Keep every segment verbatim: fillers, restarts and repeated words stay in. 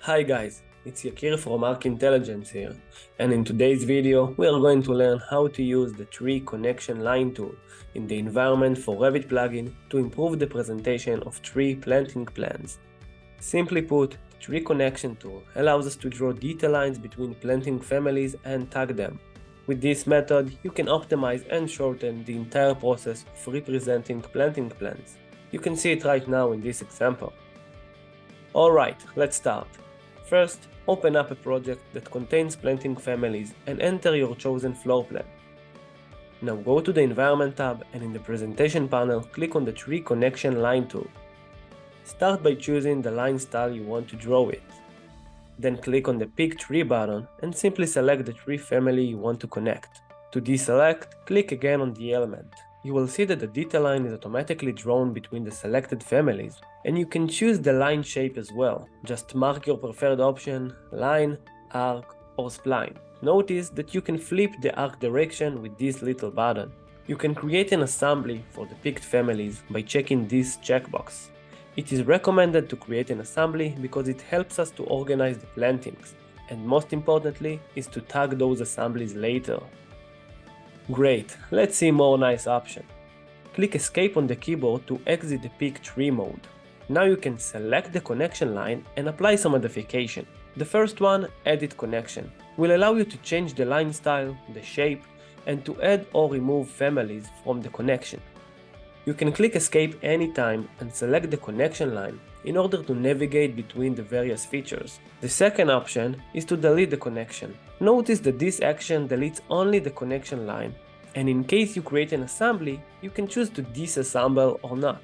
Hi guys, it's Yakir from Arc Intelligence here, and in today's video we are going to learn how to use the Tree Connection Line tool in the environment for Revit plugin to improve the presentation of tree planting plans. Simply put, the Tree Connection tool allows us to draw detail lines between planting families and tag them. With this method, you can optimize and shorten the entire process of representing planting plans. You can see it right now in this example. Alright, let's start. First, open up a project that contains planting families and enter your chosen floor plan. Now go to the Environment tab and in the Presentation panel, click on the Tree Connection Line tool. Start by choosing the line style you want to draw with. Then click on the Pick Tree button and simply select the tree family you want to connect. To deselect, click again on the element. You will see that the detail line is automatically drawn between the selected families, and you can choose the line shape as well. Just mark your preferred option, line, arc, or spline. Notice that you can flip the arc direction with this little button. You can create an assembly for the picked families by checking this checkbox. It is recommended to create an assembly because it helps us to organize the plantings, and most importantly is to tag those assemblies later. Great, let's see more nice options. Click Escape on the keyboard to exit the Pick Tree mode. Now you can select the connection line and apply some modification. The first one, Edit Connection, will allow you to change the line style, the shape, and to add or remove families from the connection. You can click Escape anytime and select the connection line in order to navigate between the various features. The second option is to delete the connection. Notice that this action deletes only the connection line, and in case you create an assembly, you can choose to disassemble or not.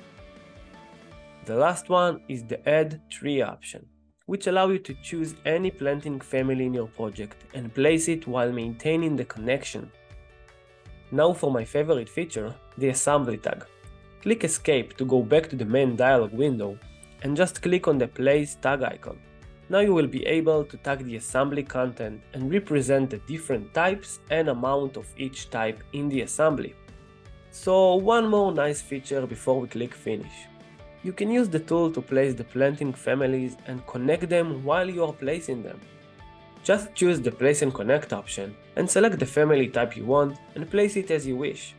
The last one is the Add Tree option, which allows you to choose any planting family in your project and place it while maintaining the connection. Now for my favorite feature, the Assembly tag. Click Escape to go back to the main dialog window and just click on the Place Tag icon. Now you will be able to tag the assembly content and represent the different types and amount of each type in the assembly. So one more nice feature before we click Finish. You can use the tool to place the planting families and connect them while you are placing them. Just choose the Place and Connect option and select the family type you want and place it as you wish.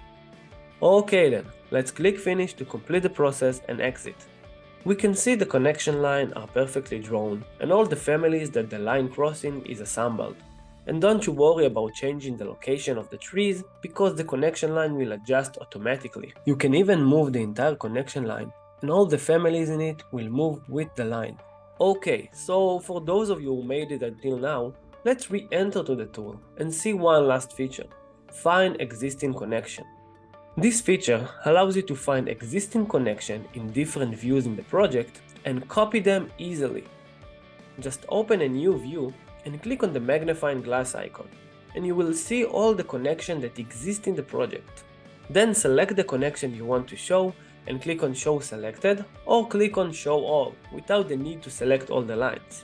Okay then, let's click Finish to complete the process and exit. We can see the connection line are perfectly drawn and all the families that the line crossing is assembled. And don't you worry about changing the location of the trees because the connection line will adjust automatically. You can even move the entire connection line and all the families in it will move with the line. Okay, so for those of you who made it until now, let's re-enter to the tool and see one last feature. Find Existing Connection. This feature allows you to find existing connection in different views in the project and copy them easily. Just open a new view and click on the magnifying glass icon, and you will see all the connection that exist in the project. Then select the connection you want to show and click on Show Selected or click on Show All without the need to select all the lines.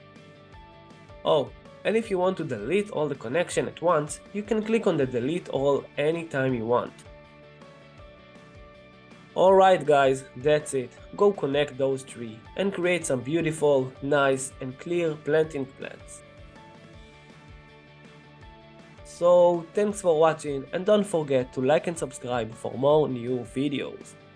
Oh, and if you want to delete all the connection at once, you can click on the Delete All anytime you want. Alright guys, that's it. Go connect those three and create some beautiful, nice and clear planting plans. So thanks for watching and don't forget to like and subscribe for more new videos.